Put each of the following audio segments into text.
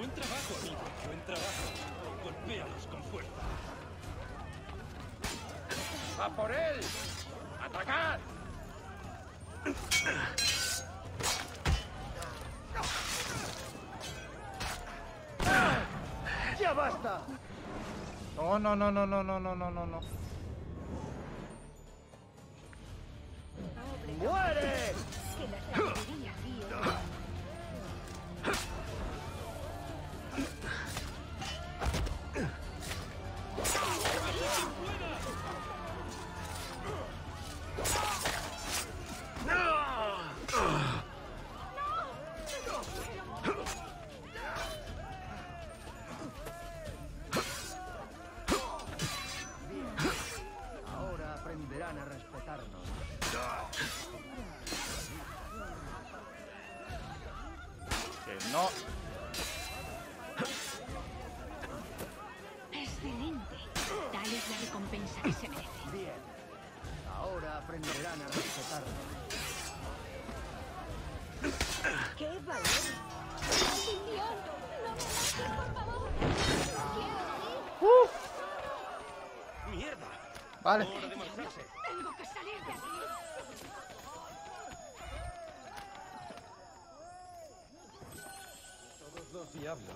Buen trabajo, amigo. Buen trabajo. Golpéalos con fuerza. ¡A por él! ¡Atacad! ¡Ya basta! No, no, no, no, no, no, no, no, no, no. ¡Muere! Que la sabiduría guíe. Ahora aprenderán a respetarnos. Que no. Excelente. Tal es la recompensa que se merece. Bien. Ahora aprenderán a respetarnos. ¡Qué valor! ¡Maldición! ¡No me mates, por favor! ¡Quiero ir! ¡Mierda! Vale. Hora de marcharse. ¡Tengo que salir de aquí! Todos los diablos.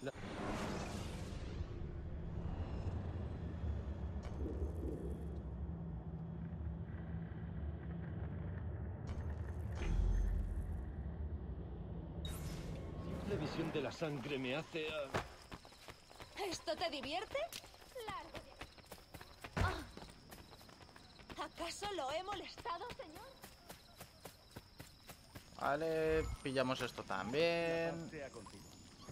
La visión de la sangre me hace... ¿Esto te divierte? Largo de aquí. ¿Acaso lo he molestado, señor? Vale, pillamos esto también. Sea contigo.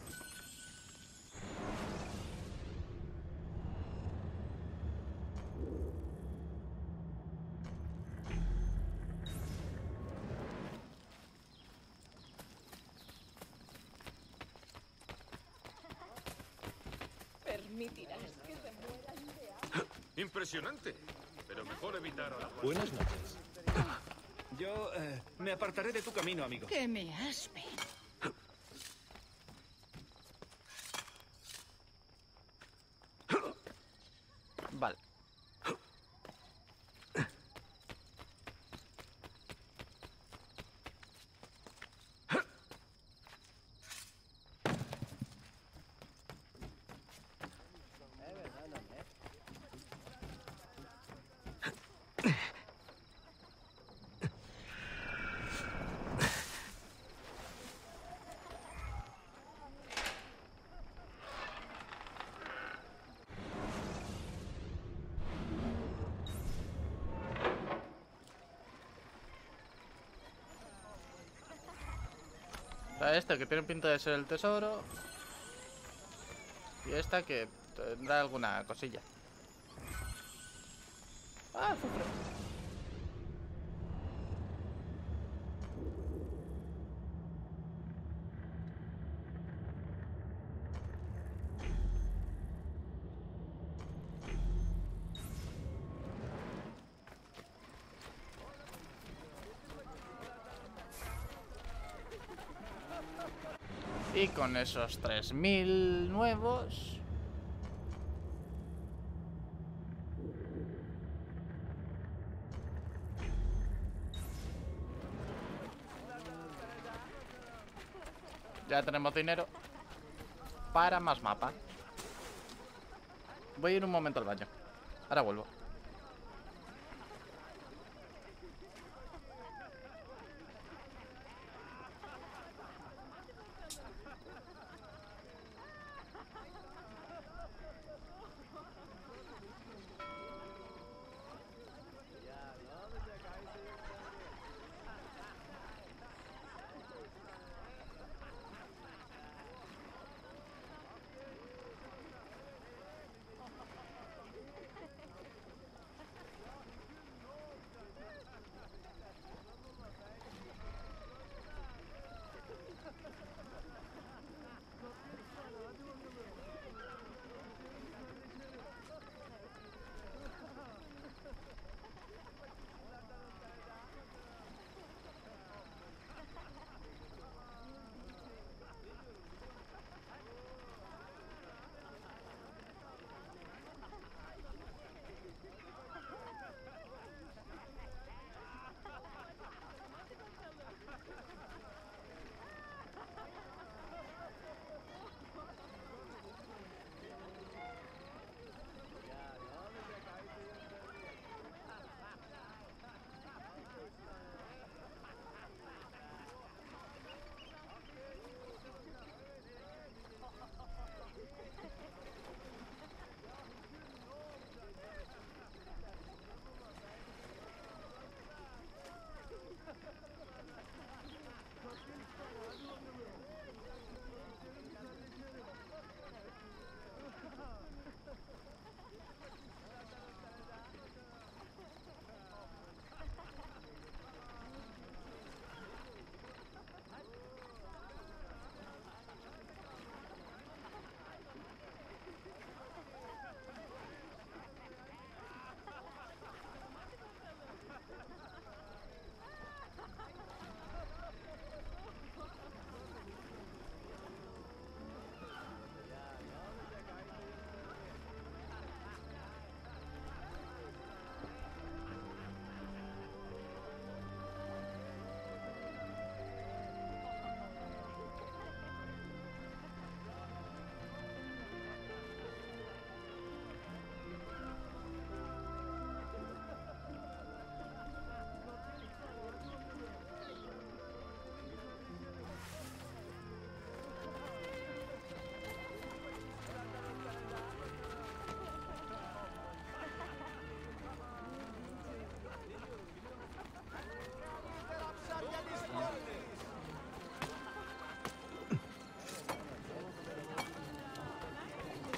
¿Permitirás que se mueran de hambre? Impresionante. Pero mejor evitar a la muerte. Buenas noches. Yo me apartaré de tu camino, amigo. ¡Que me aspe! Vale. O sea, este que tiene pinta de ser el tesoro. Y esta que tendrá alguna cosilla. Ah, azufre. Y con esos 3000 nuevos... ya tenemos dinero para más mapa. Voy a ir un momento al baño. Ahora vuelvo.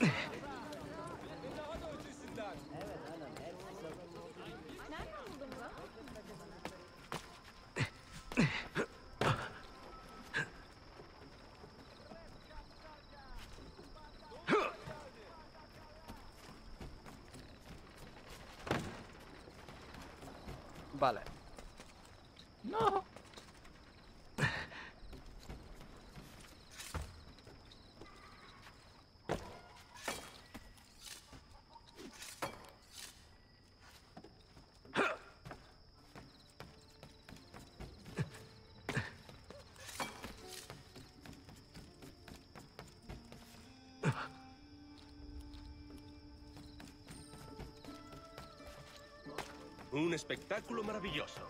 Vale. No. Un espectáculo maravilloso.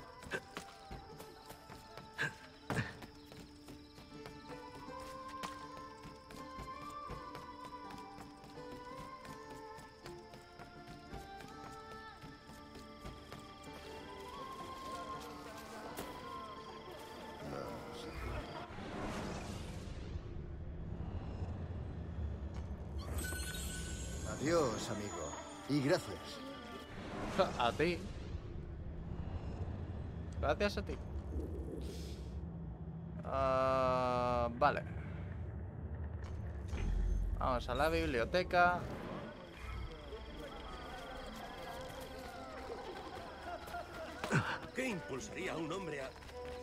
Adiós, amigo. Y gracias. A ti. Gracias a ti. Vale. Vamos a la biblioteca. ¿Qué impulsaría a un hombre a...?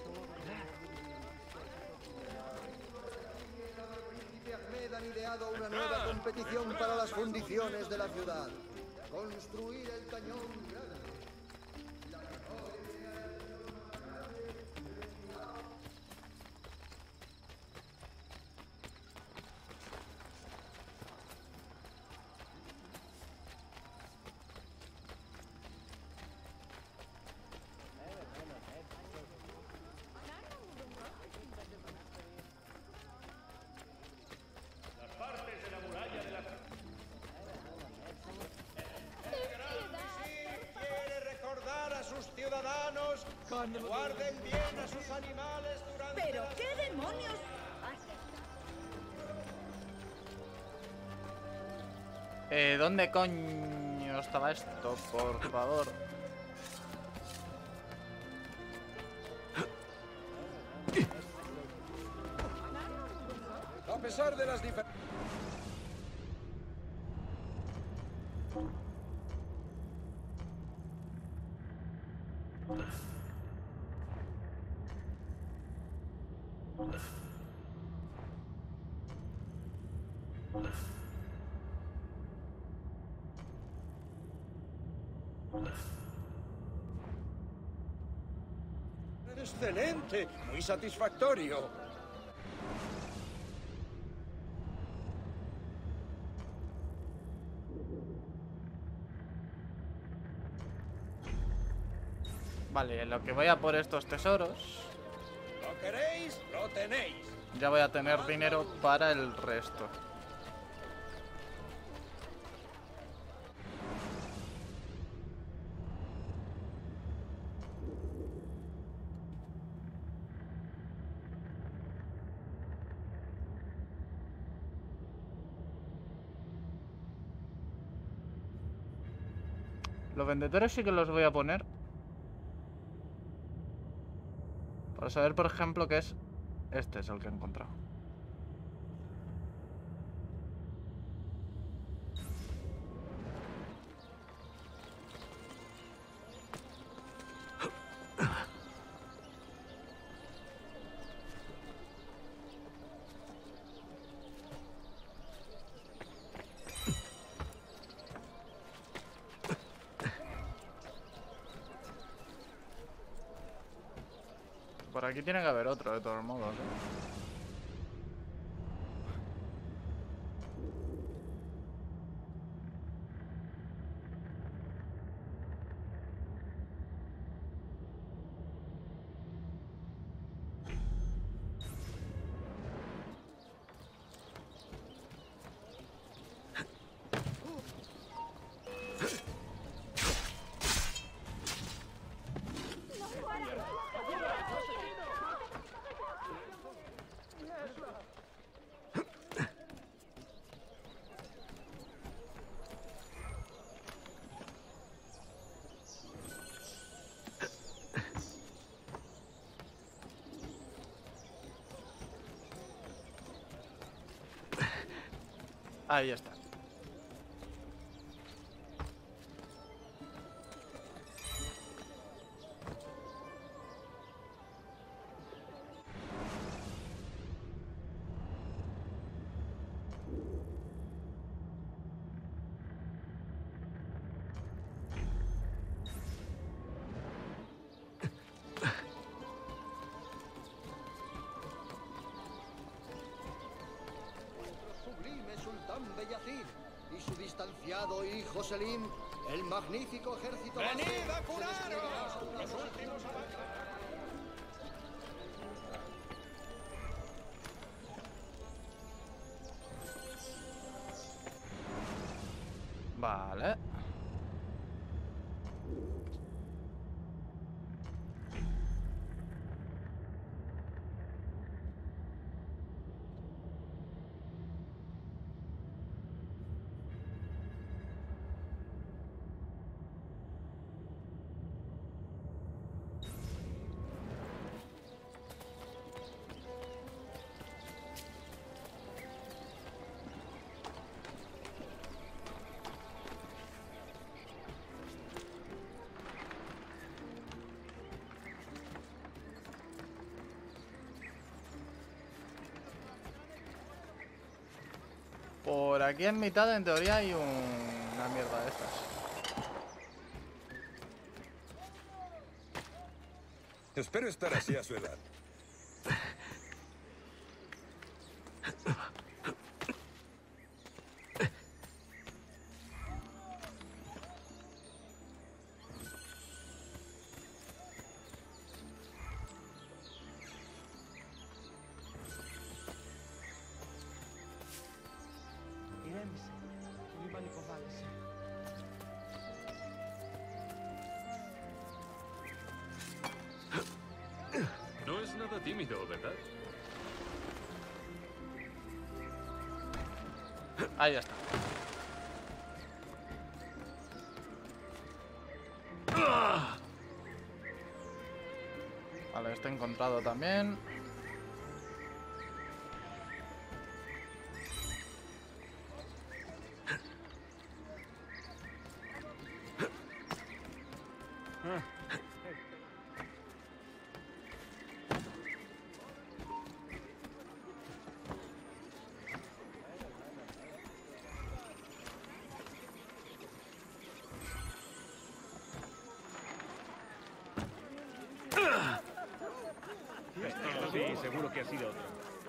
Ahmed han ideado una nueva competición para las fundiciones de la ciudad. Construir el cañón grande. Ciudadanos, guarden bien a sus animales durante... ¿Pero qué demonios? ¿Dónde coño estaba esto? Por favor. A pesar de las diferencias... Excelente, muy satisfactorio. Vale, en lo que voy a por estos tesoros, ¿Lo queréis? Lo tenéis. ya voy a tener dinero para el resto. Los vendedores sí que los voy a poner. Para saber, por ejemplo, que es... Este es el que he encontrado. Por aquí tiene que haber otro, de todos modos, ¿eh? Ahí está. Sublime Sultán Beyazid y su distanciado hijo Selim, el magnífico ejército ¡Venid vasco a se curaros! desplegará sobre ¡Los últimos avances! Vale. Por aquí en mitad, en teoría, hay una mierda de estas. Espero estar así a su edad. No es nada tímido, ¿verdad? Ahí está. Vale, este encontrado también. Sí, seguro que ha sido otro.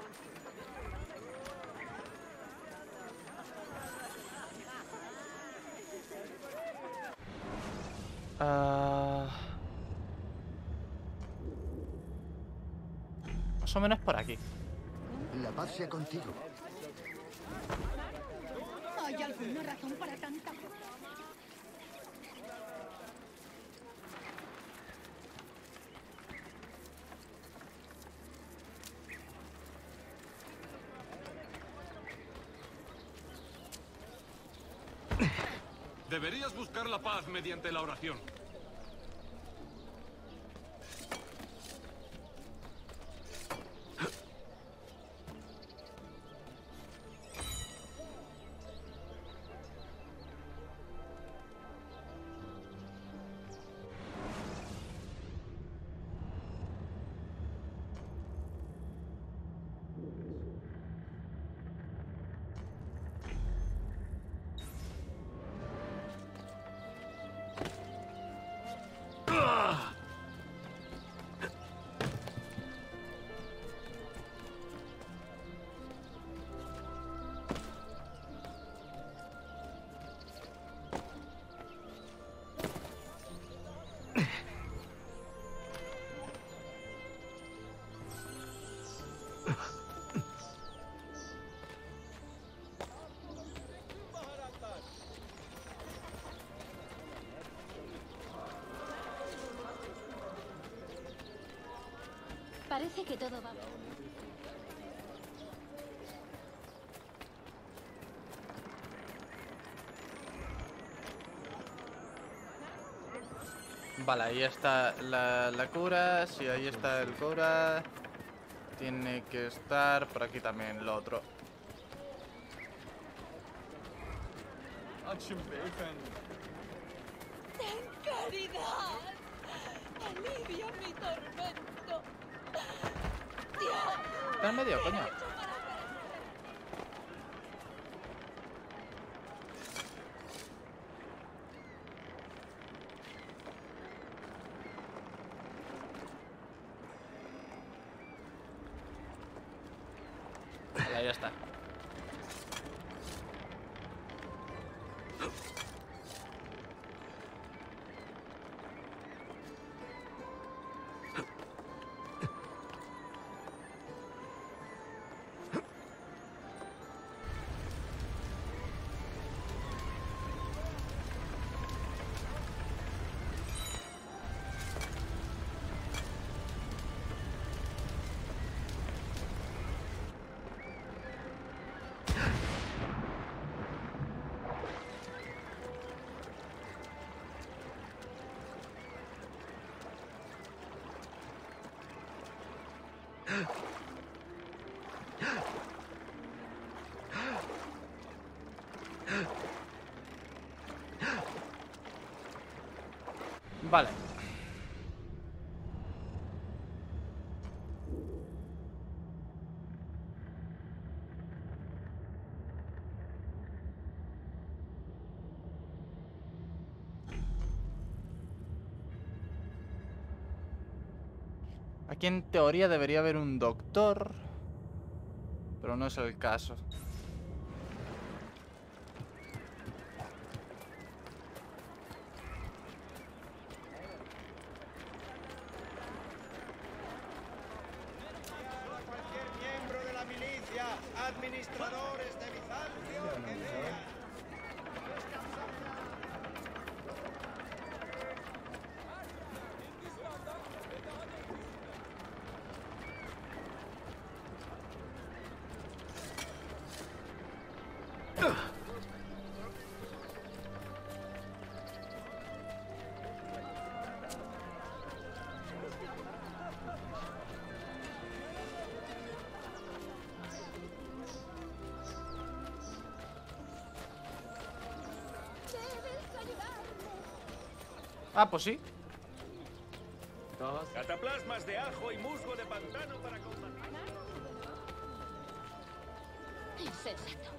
Más o menos por aquí. La paz sea contigo. ¿Hay alguna razón para tanta? Deberías buscar la paz mediante la oración. Parece que todo va bien. Vale, ahí está la cura. Si ahí está el cura, tiene que estar por aquí también lo otro. Ten caridad. Alivia mi tormento. Dios. Está en medio, coño. Vale, ya está. Vale. Aquí en teoría debería haber un doctor, pero no es el caso. Cualquier miembro de la milicia, administradores de Bizancio, que vean. Ah, pues sí. Cataplasmas de ajo y musgo de pantano para combatir. Insensato.